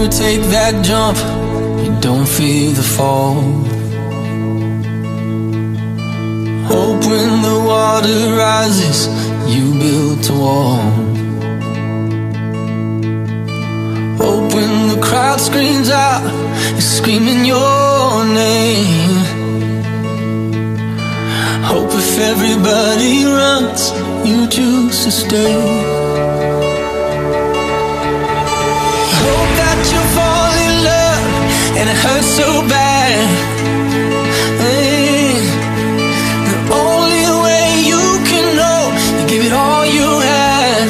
you take that jump, you don't fear the fall. Hope when the water rises, you built a wall. Hope when the crowd screams out, you're screaming your name. Hope if everybody runs, you choose to stay. Hope that you fall in love and it hurts so bad. The only way you can know, you give it all you had.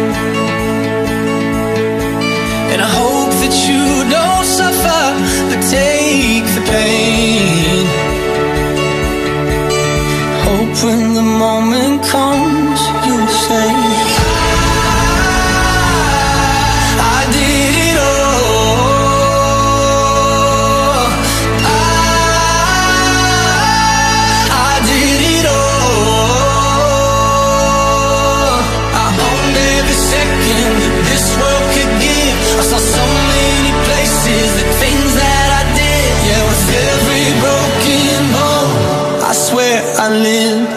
And I hope that you don't suffer, but take the pain. Hope when the moment comes, you'll say, I did it all. I did it all. I owned every second that this world could give. I saw so many places, the things that I did. Yeah, with every broken bone, I swear I lived.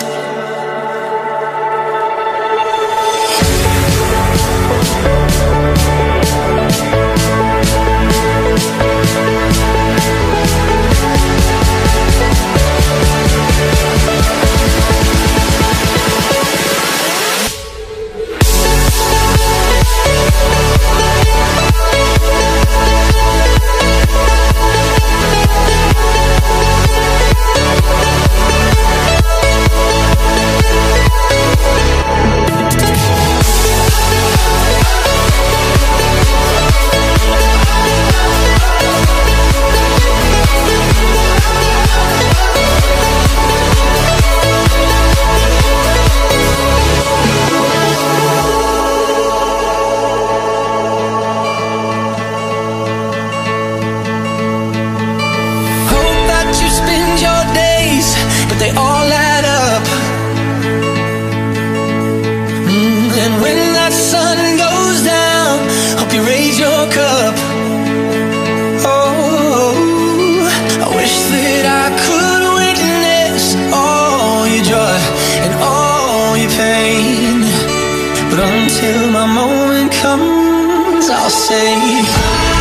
They all add up. And when that sun goes down, hope you raise your cup. Oh, I wish that I could witness all your joy and all your pain. But until my moment comes, I'll say